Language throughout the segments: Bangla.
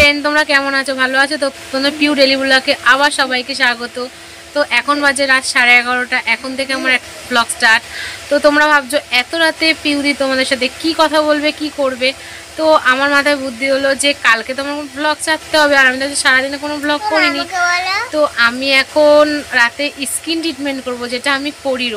ফ্রেন্ড, তোমরা কেমন আছো? ভালো আছো তো? তোমাদের পিউ ডেলি ব্লগে আবার সবাইকে স্বাগত। তো এখন বাজে রাত 11:30, এখন থেকে আমার ব্লগ স্টার্ট। তো তোমরা ভাবছো এত রাতে পিউদি তোমাদের সাথে কি কথা বলবে, কি করবে। তো আমার মাথায় বুদ্ধি হলো যে কালকে তো আমার ব্লগ ছাড়তে হবে, আর আমি তো সারাদিনে কোনো ব্লগ করিনি। তো আমি এখন রাতে স্কিন ট্রিটমেন্ট করব, যেটা আমি করি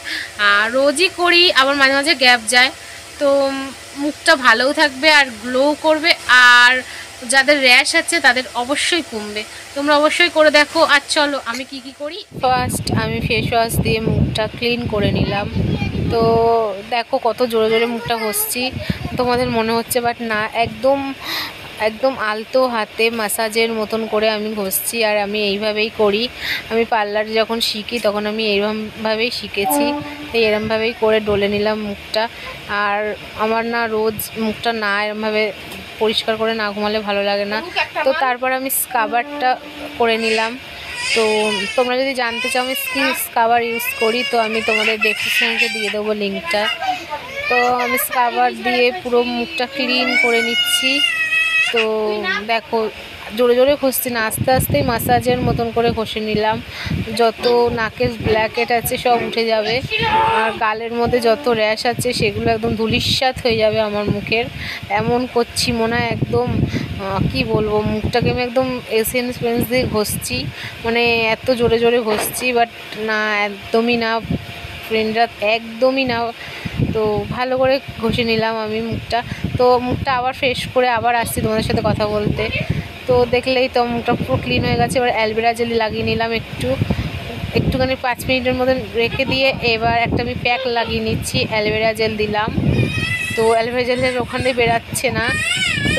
রোজই করি, আবার মাঝে মাঝে গ্যাপ যায়। তো মুখটা ভালোও থাকবে আর গ্লো করবে, আর যাদের র্যাশ আছে তাদের অবশ্যই কমবে। তোমরা অবশ্যই করে দেখো। আর চলো আমি কি করি। ফার্স্ট আমি ফেস ওয়াশ দিয়ে মুখটা ক্লিন করে নিলাম। তো দেখো কত জোরে জোরে মুখটা ঘষছি, তোমাদের মনে হচ্ছে, বাট না, একদম একদম আলতো হাতে ম্যাসাজের মতন করে আমি ঘষছি। আর আমি এইভাবেই করি। আমি পার্লারে যখন শিখি তখন আমি এইরকমভাবেই শিখেছি। তাই এরমভাবেই করে ডলে নিলাম মুখটা। আর আমার না রোজ মুখটা না এরমভাবে পরিষ্কার করে না ঘুমালে ভালো লাগে না। তো তারপর আমি স্কাবারটা করে নিলাম। তো তোমরা যদি জানতে চাও আমি স্কিন স্কাবার ইউজ করি, তো আমি তোমাদের ডেসক্রিপশনে দিয়ে দেবো লিঙ্কটা। তো আমি স্কাবার দিয়ে পুরো মুখটা ক্লিন করে নিচ্ছি। তো দেখো জোরে জোরে ঘষছি না, আস্তে আস্তেই ম্যাসাজের মতন করে ঘষে নিলাম। যত নাকের ব্ল্যাকহেড আছে সব উঠে যাবে, আর গালের মধ্যে যত র্যাশ আছে সেগুলো একদম ধূলিসাৎ হয়ে যাবে আমার মুখের। এমন করছি মনে হয় একদম কি বলবো, মুখটাকে আমি একদম এসেন্স পেন্স দিয়ে ঘষছি, মানে এত জোরে জোরে ঘষছি। বাট না, একদমই না ফ্রেন্ডরা, একদমই না। তো ভালো করে ঘষে নিলাম আমি মুখটা। তো মুখটা আবার ফ্রেশ করে আবার আসছি তোমাদের সাথে কথা বলতে। তো দেখলেই তো মুখটা পুরো ক্লিন হয়ে গেছে। এবার অ্যালোভেরা জেল লাগিয়ে নিলাম একটুখানি 5 মিনিটের মতন রেখে দিয়ে এবার একটা আমি প্যাক লাগিয়ে নিচ্ছি। অ্যালোভেরা জেল দিলাম, তো অ্যালোভেরা জেলের ওখান দিয়ে বেরাচ্ছে না। তো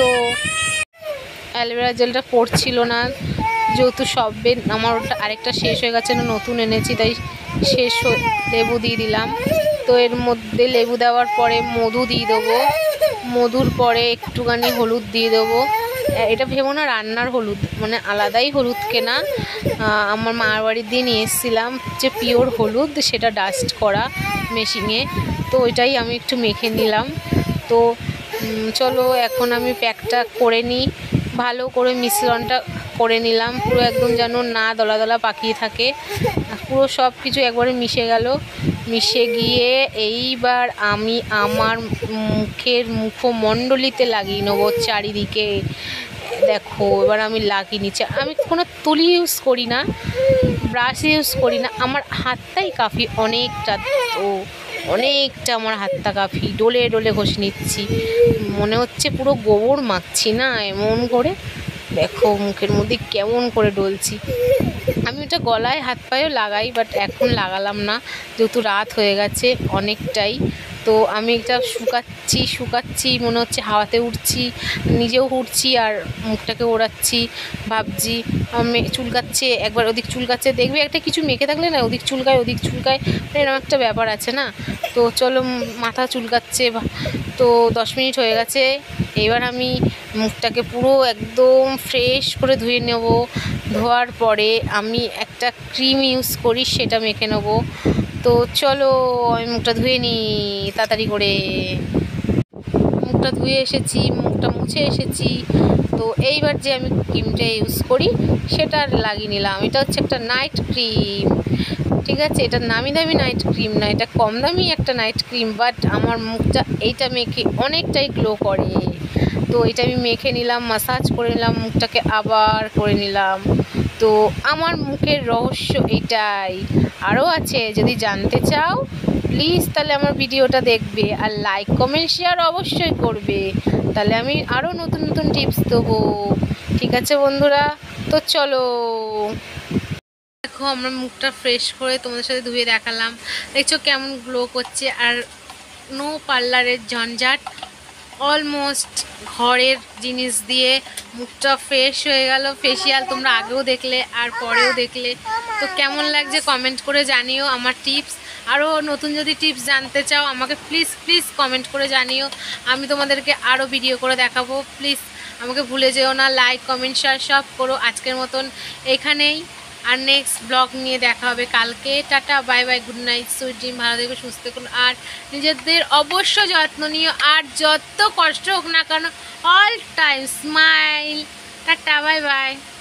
অ্যালোভেরা জেলটা পড়ছিল না, যেহেতু সবে আমার ওটা আরেকটা শেষ হয়ে গেছে, নতুন এনেছি, তাই শেষ লেবু দিয়ে দিলাম। তো এর মধ্যে লেবু দেওয়ার পরে মধু দিয়ে দেবো, মধুর পরে একটুখানি হলুদ দিয়ে দেবো। এটা ভেবো না রান্নার হলুদ, মানে আলাদাই হলুদ কেনা, আমার মার বাড়ির দিয়ে নিয়ে এসেছিলাম যে পিওর হলুদ, সেটা ডাস্ট করা মেশিনে। তো ওইটাই আমি একটু মেখে নিলাম। তো চলো এখন আমি প্যাকটা করে নিই, ভালো করে মিশ্রণটা করে নিলাম পুরো, একদম যেন না দলা দলা পাকিয়ে থাকে, পুরো সব কিছু একবারে মিশে গেল। মিশে গিয়ে এইবার আমি আমার মুখের মুখমণ্ডলিতে লাগিয়ে নেবো চারিদিকে। দেখো এবার আমি লাগিয়ে নিচ্ছি। আমি কোনো তুলি ইউজ করি না, ব্রাশ ইউজ করি না, আমার হাতটাই কাফি অনেকটা। তো অনেকটা আমার হাতটা কাফি, ডলে ডলে ঘষে নিচ্ছি, মনে হচ্ছে পুরো গোবর মাখছি না, এমন করে দেখো মুখের মধ্যে কেমন করে ডলছি। আমি ওটা গলায় হাত পায়েও লাগাই, বাট এখন লাগালাম না যেহেতু রাত হয়ে গেছে অনেকটাই। তো আমি এটা শুকাচ্ছি, মনে হচ্ছে হাওয়াতে উঠছি, নিজেও উঠছি আর মুখটাকে ওড়াচ্ছি, ভাবছি আমি চুলকাচ্ছে, একবার ওদিক চুলকাচ্ছে, দেখবে একটা কিছু মেখে থাকলে না ওদিক চুলকায় এরকম একটা ব্যাপার আছে না। তো চলো মাথা চুলকাচ্ছে। তো 10 মিনিট হয়ে গেছে, এবার আমি মুখটাকে পুরো একদম ফ্রেশ করে ধুয়ে নেব। ধোয়ার পরে আমি একটা ক্রিম ইউজ করি, সেটা মেখে নেব। তো চলো আমি মুখটা ধুয়ে নিই তাড়াতাড়ি করে। মুখটা ধুয়ে এসেছি, মুখটা মুছে এসেছি। তো এইবার যে আমি ক্রিমটা ইউজ করি সেটা লাগিয়ে নিলাম। এটা হচ্ছে একটা নাইট ক্রিম, ঠিক আছে? এটা নামি দামি নাইট ক্রিম না, এটা কম দামি একটা নাইট ক্রিম, বাট আমার মুখটা এইটা মেখে অনেকটাই গ্লো করে। তো এটা আমি মেখে নিলাম, ম্যাসাজ করে নিলাম, মুখটাকে আবার করে নিলাম। তো আমার মুখের রহস্য এটাই, আরও আছে, যদি জানতে চাও প্লিজ তাহলে আমার ভিডিওটা দেখবে, আর লাইক কমেন্ট শেয়ার অবশ্যই করবে, তাহলে আমি আরও নতুন নতুন টিপস দেবো। ঠিক আছে বন্ধুরা, তো চলো। দেখো আমার মুখটা ফ্রেশ করে তোমাদের সাথে ধুয়ে দেখালাম, দেখছো কেমন গ্লো করছে। আর নো পার্লারের ঝঞ্ঝাট, অলমোস্ট ঘরের জিনিস দিয়ে মুখটা ফ্রেশ হয়ে গেল। ফেসিয়াল তোমরা আগেও দেখলে আর পরেও দেখলে, তো কেমন লাগছে কমেন্ট করে জানিও। আমার টিপস আরও নতুন যদি টিপস জানতে চাও আমাকে প্লিজ কমেন্ট করে জানিও, আমি তোমাদেরকে আরও ভিডিও করে দেখাবো। প্লিজ আমাকে ভুলে যেও না, লাইক কমেন্ট শেয়ার সব করো। আজকের মতন এখানেই, আর নেক্সট ব্লগ নিয়ে দেখা হবে কালকে। Tata, bye bye, good night, sweet dream, ভালো থেকো, সুস্থ থাকুন, আর নিজেদের অবশ্য যত্ন নিও। আর যত কষ্ট হোক না কেন all time smile. Tata. Bye by.